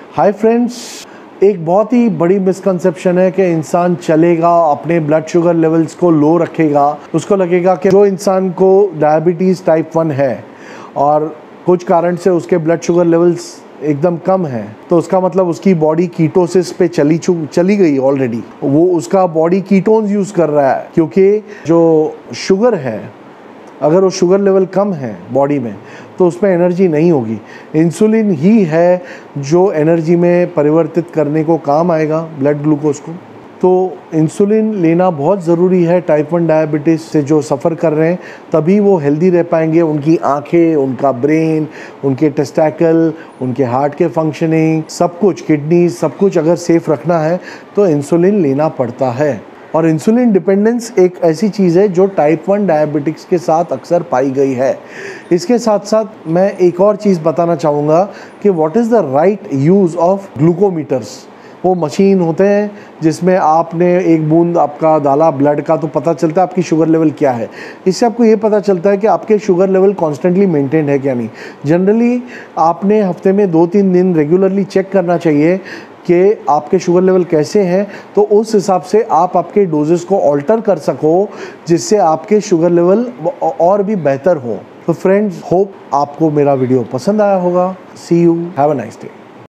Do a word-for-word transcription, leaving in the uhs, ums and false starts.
Hi friends, एक बहुत ही बड़ी मिसकंसेप्शन है कि इंसान चलेगा, अपने ब्लड शुगर लेवल्स को लो रखेगा, उसको लगेगा कि जो इंसान को डायबिटीज़ टाइप वन है और कुछ कारण से उसके ब्लड शुगर लेवल्स एकदम कम है, तो उसका मतलब उसकी बॉडी कीटोसिस पे चली चु चली गई ऑलरेडी। वो उसका बॉडी कीटोन्स यूज़ कर रहा है, क्योंकि जो शुगर है, अगर वो शुगर लेवल कम है बॉडी में तो उसमें एनर्जी नहीं होगी। इंसुलिन ही है जो एनर्जी में परिवर्तित करने को काम आएगा, ब्लड ग्लूकोज को। तो इंसुलिन लेना बहुत ज़रूरी है टाइप वन डायबिटीज़ से जो सफ़र कर रहे हैं, तभी वो हेल्दी रह पाएंगे। उनकी आँखें, उनका ब्रेन, उनके टेस्टिकल, उनके हार्ट के फंक्शनिंग, सब कुछ, किडनी, सब कुछ अगर सेफ रखना है तो इंसुलिन लेना पड़ता है। और इंसुलिन डिपेंडेंस एक ऐसी चीज़ है जो टाइप वन डायबिटिक्स के साथ अक्सर पाई गई है। इसके साथ साथ मैं एक और चीज़ बताना चाहूँगा कि what is the right use of glucometers. वो मशीन होते हैं जिसमें आपने एक बूंद आपका डाला ब्लड का तो पता चलता है आपकी शुगर लेवल क्या है। इससे आपको ये पता चलता है कि आपके शुगर लेवल कॉन्स्टेंटली मेंटेन है क्या नहीं। जनरली आपने हफ्ते में दो तीन दिन रेगुलरली चेक करना चाहिए कि आपके शुगर लेवल कैसे हैं, तो उस हिसाब से आप आपके डोजेस को ऑल्टर कर सको, जिससे आपके शुगर लेवल और भी बेहतर हो। तो फ्रेंड्स, होप आपको मेरा वीडियो पसंद आया होगा। See you, have a nice day.